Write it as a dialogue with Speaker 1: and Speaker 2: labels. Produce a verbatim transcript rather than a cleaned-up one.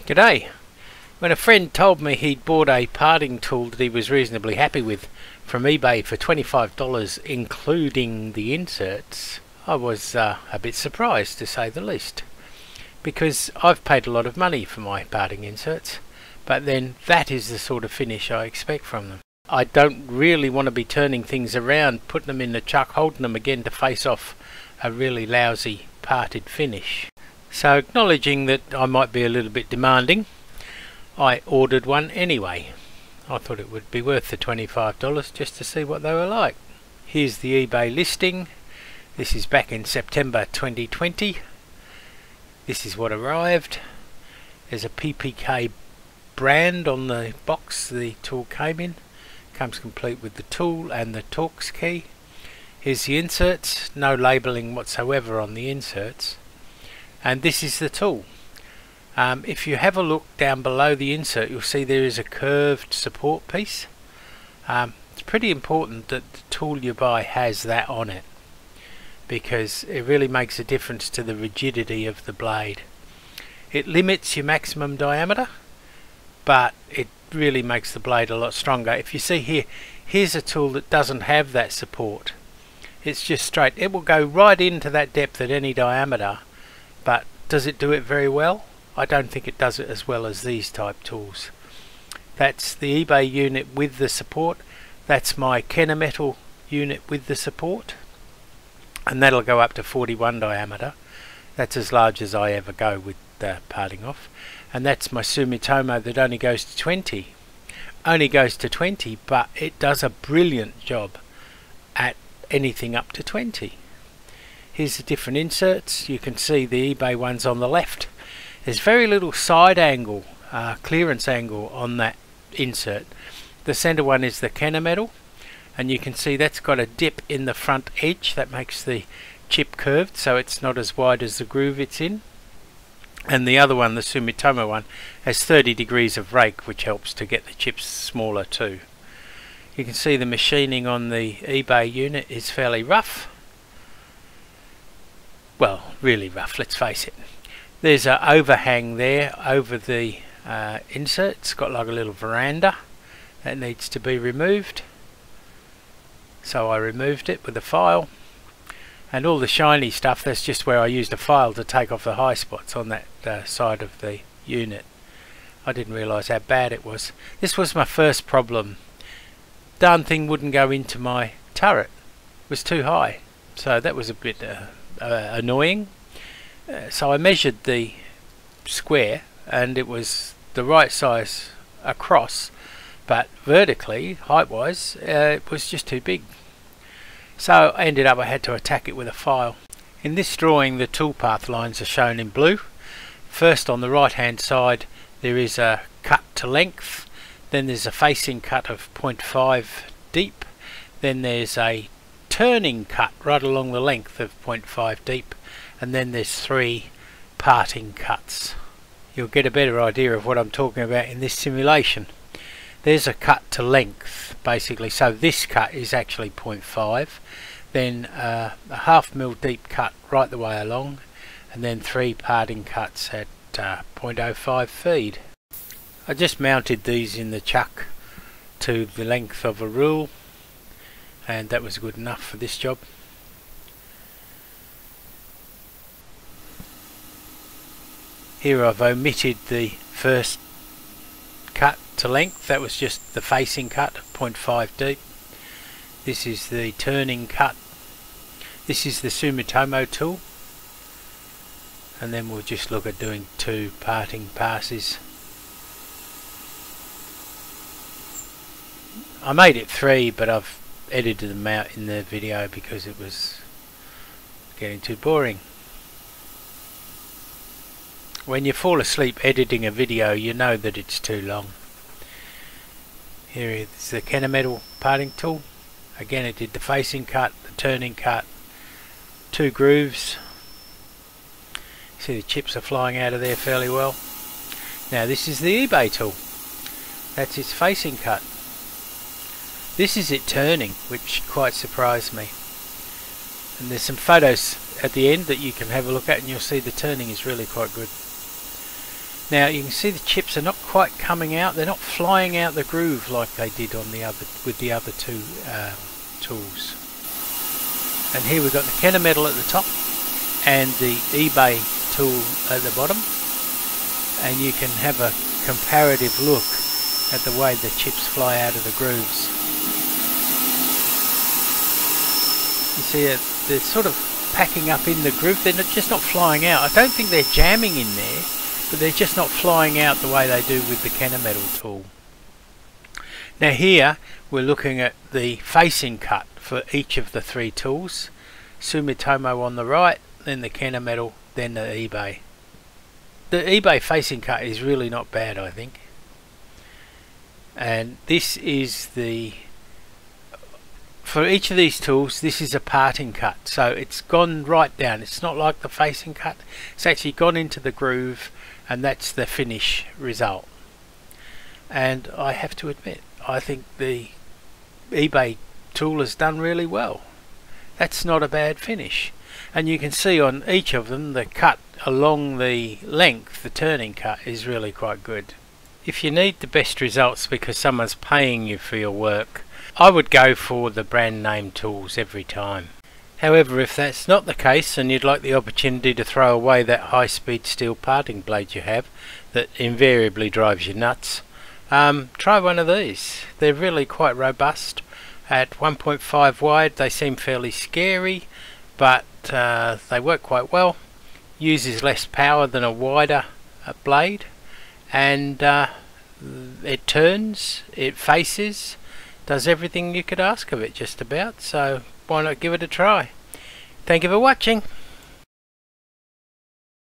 Speaker 1: G'day. When a friend told me he'd bought a parting tool that he was reasonably happy with from eBay for twenty-five dollars including the inserts, I was uh, a bit surprised, to say the least, because I've paid a lot of money for my parting inserts, but then that is the sort of finish I expect from them. I don't really want to be turning things around, putting them in the chuck, holding them again to face off a really lousy parted finish. So, acknowledging that I might be a little bit demanding, I ordered one anyway. I thought it would be worth the twenty-five dollars just to see what they were like. Here's the eBay listing. This is back in September twenty twenty. This is what arrived. There's a P P K brand on the box the tool came in. Comes complete with the tool and the Torx key. Here's the inserts. No labelling whatsoever on the inserts. And this is the tool. Um, if you have a look down below the insert, you'll see there is a curved support piece. Um, it's pretty important that the tool you buy has that on it, because it really makes a difference to the rigidity of the blade. It limits your maximum diameter, but it really makes the blade a lot stronger. If you see here, here's a tool that doesn't have that support. It's just straight. It will go right into that depth at any diameter. But does it do it very well? I don't think it does it as well as these type tools. That's the eBay unit with the support. That's my Kennametal unit with the support, and that'll go up to forty-one diameter. That's as large as I ever go with uh, parting off. And that's my Sumitomo that only goes to twenty. Only goes to twenty, but it does a brilliant job at anything up to twenty. Here's the different inserts. You can see the eBay ones on the left. There's very little side angle, uh, clearance angle on that insert. The center one is the Kennametal, and you can see that's got a dip in the front edge that makes the chip curved, so it's not as wide as the groove it's in. And the other one, the Sumitomo one, has thirty degrees of rake, which helps to get the chips smaller too. You can see the machining on the eBay unit is fairly rough. Well, really rough, let's face it. There's an overhang there over the uh, insert. It's got like a little veranda that needs to be removed. So I removed it with a file. And all the shiny stuff, that's just where I used a file to take off the high spots on that uh, side of the unit. I didn't realise how bad it was. This was my first problem. Darn thing wouldn't go into my turret. It was too high. So that was a bit uh, uh, annoying. Uh, so I measured the square, and it was the right size across, but vertically, height-wise, uh, it was just too big. So I ended up I had to attack it with a file. In this drawing, the toolpath lines are shown in blue. First, on the right hand side, there is a cut to length, then there's a facing cut of zero point five deep, then there's a turning cut right along the length of zero point five deep, and then there's three parting cuts. You'll get a better idea of what I'm talking about in this simulation. There's a cut to length basically, so this cut is actually zero point five, then uh, a half mil deep cut right the way along, and then three parting cuts at uh, zero point zero five feed. I just mounted these in the chuck to the length of a rule, and that was good enough for this job. Here I've omitted the first cut to length. That was just the facing cut of zero point five deep. This is the turning cut. This is the Sumitomo tool, and then we'll just look at doing two parting passes. I made it three, but I've edited them out in the video because it was getting too boring. When you fall asleep editing a video, you know that it's too long. Here is the Kennametal parting tool. Again, it did the facing cut, the turning cut, two grooves. See the chips are flying out of there fairly well. Now this is the eBay tool. That's its facing cut. This is it turning, which quite surprised me. And there's some photos at the end that you can have a look at, and you'll see the turning is really quite good. Now you can see the chips are not quite coming out, they're not flying out the groove like they did on the other with the other two um, tools. And here we've got the Kennametal at the top and the eBay tool at the bottom, and you can have a comparative look at the way the chips fly out of the grooves. You see it, they're sort of packing up in the groove, they're not, just not flying out. I don't think they're jamming in there, but they're just not flying out the way they do with the Kennametal tool. Now here we're looking at the facing cut for each of the three tools. Sumitomo on the right, then the Kennametal, then the eBay. The eBay facing cut is really not bad, I think. And this is the, for each of these tools, this is a parting cut, so it's gone right down. It's not like the facing cut, it's actually gone into the groove, and that's the finish result. And I have to admit, I think the eBay tool has done really well. That's not a bad finish, and you can see on each of them the cut along the length, the turning cut, is really quite good. If you need the best results because someone's paying you for your work, I would go for the brand name tools every time. However, if that's not the case and you'd like the opportunity to throw away that high speed steel parting blade you have that invariably drives you nuts, um, try one of these. They're really quite robust. At one point five wide they seem fairly scary, but uh, they work quite well. Uses less power than a wider uh, blade, and uh, it turns, it faces, does everything you could ask of it just about, so why not give it a try. Thank you for watching.